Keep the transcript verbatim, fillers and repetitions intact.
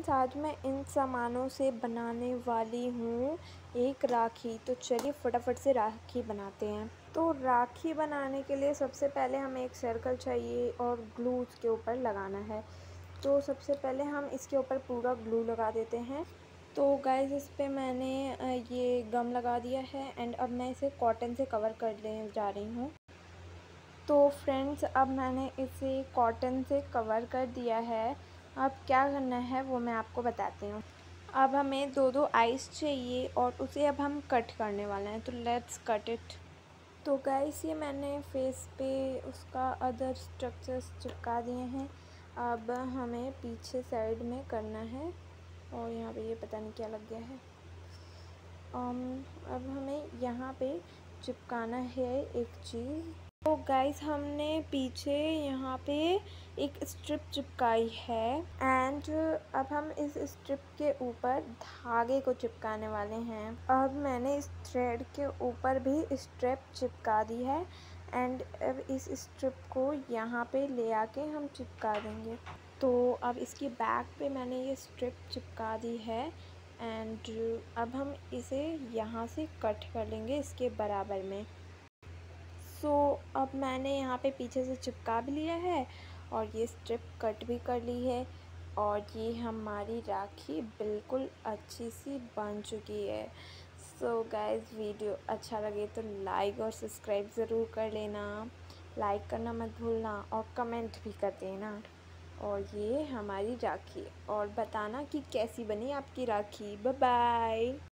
Friends आज मैं इन सामानों से बनाने वाली हूँ एक राखी। तो चलिए फटाफट से राखी बनाते हैं। तो राखी बनाने के लिए सबसे पहले हमें एक सर्कल चाहिए और ग्लू उसके ऊपर लगाना है। तो सबसे पहले हम इसके ऊपर पूरा ग्लू लगा देते हैं। तो गाइस इस पे मैंने ये गम लगा दिया है एंड अब मैं इसे कॉटन से कवर करने जा रही हूँ। तो फ्रेंड्स अब मैंने इसे कॉटन से कवर कर दिया है। अब क्या करना है वो मैं आपको बताती हूँ। अब हमें दो दो आइस चाहिए और उसे अब हम कट करने वाले हैं। तो लेट्स कट इट। तो गाइस ये मैंने फेस पे उसका अदर स्ट्रक्चर्स चिपका दिए हैं। अब हमें पीछे साइड में करना है और यहाँ पे ये पता नहीं क्या लग गया है। um, अब हमें यहाँ पे चिपकाना है एक चीज़। तो गाइस हमने पीछे यहाँ पे एक स्ट्रिप चिपकाई है एंड अब हम इस स्ट्रिप के ऊपर धागे को चिपकाने वाले हैं। अब मैंने इस थ्रेड के ऊपर भी स्ट्रिप चिपका दी है एंड अब इस स्ट्रिप को यहाँ पे ले आके हम चिपका देंगे। तो अब इसकी बैक पे मैंने ये स्ट्रिप चिपका दी है एंड अब हम इसे यहाँ से कट कर लेंगे इसके बराबर में। सो so, अब मैंने यहाँ पे पीछे से चिपका भी लिया है और ये स्ट्रिप कट भी कर ली है और ये हमारी राखी बिल्कुल अच्छी सी बन चुकी है। सो गाइस वीडियो अच्छा लगे तो लाइक और सब्सक्राइब ज़रूर कर लेना। लाइक करना मत भूलना और कमेंट भी कर देना। और ये हमारी राखी और बताना कि कैसी बनी आपकी राखी। Bye bye.